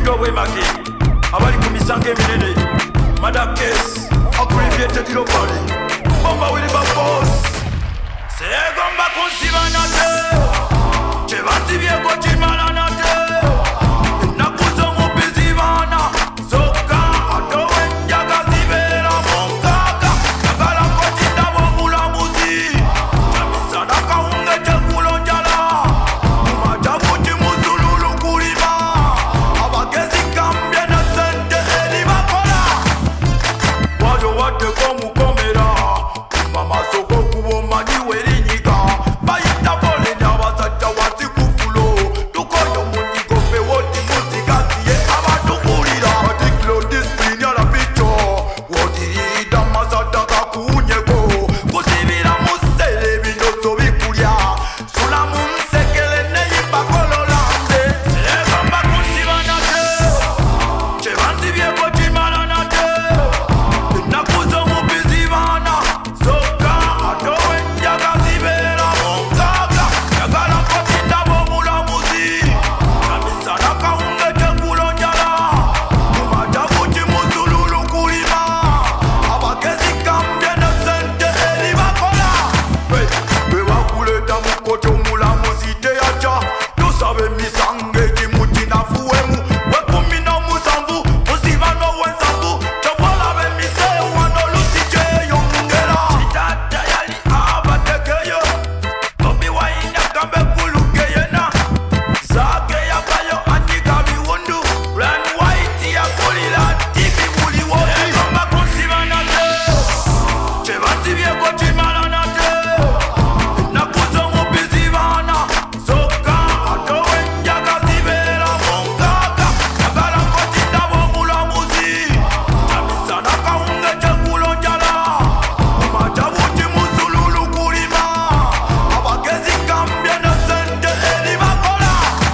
we magi abali ku misango eminene madakes abbreviated globally bomba wili ba boss segomba kunsibana te chebanzibyeko kimalana te nakuza omubizibana zokka atowe njaga zibeera mu nkaaga njagala kotindaba omulamuzi namisana kawunge kyeggulo njala mumatabuti muzululu kulima abagezi kambye ne sente eri bakola wayo waddeko mukomera mamaso g'okuba omanyi werinyiga bayita bolenya abasajja wansi ku fulo tukoyo munyigo ffe wodi muzigasiye abatukulira patikilo disipulini alapico wodirida masada gakuunyeko kusibira mu ssere ebinoso bikulya sula mu nsekere neyimba kololande segomba kunsibana te kyebanzibyeko kimala nate ennaku z'omubizibana zokka atowe njaga zibeera mu nkaaga njagala kotindaba omulamuzi namisana kawunge kyeggulo njala mumatabuti muzululu kulima abagezi kambye ne sente eri bakola bwe bakuleeta mu kkooti omulamuzi teyaca tusaba emisango egimutinafuwemu wekumi n'omusanvu musiba n'owensanvu tobolaba emiseeyo wano olusi gyeyongera kitata yali abategeyo bobi wine agambe egguluge yena zaake yavayo anyiga biwundu ran white yakulira tivi buli wodi egomba kunsibana te kyebanzibyeko kimala nate ennaku z'omubizibana zokka atowe njaga zibeera mu nkaaga njagala kotindaba omulamuzi namisana kawunge kyeggulo njala mumatabuti muzululu kulima abagezi kambye ne sente eri bakola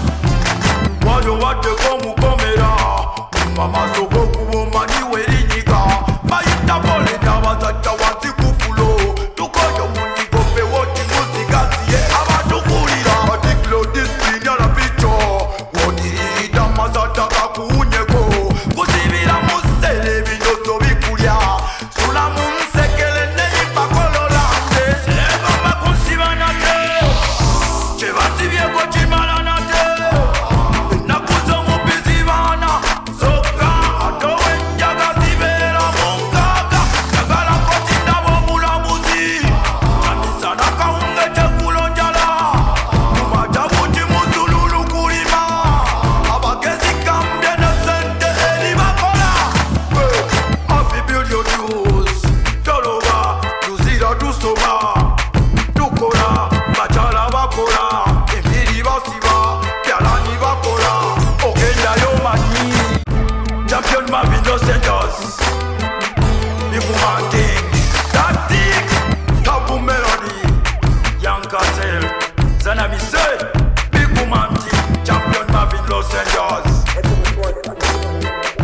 wayo waddeko omukomera mamaso g'okuba omanyi werinyiga bayita bolenya abasajja wansi ku fulo tukoyo munyigo ffe wodi muzigasiye abatukulira patikilo disipulini alapico wodirida masada gakuunyeko kusibira mu ssere ebinoso bikulya sula mu nsekere neyimba kololande segomba kunsibana te kyebanzibyeko kimala nate ennaku z'omubizibana zokka atowe njaga zibeera mu nkaaga njagala kotindaba omulamuzi namisana kawunge kyeggulo njala mumatabuti muzululu kulima abagezi kambye ne sente eri bakola happy build your dues toloba tuzira tusoma tukola bakyala bakola emiri basiba byalani bakola ogendayo manyi champion Marvin Los Angeles Big Woman King Tactic Tabu Melody Young Cartel Zanamise Big Woman King Champion Marvin Los Angeles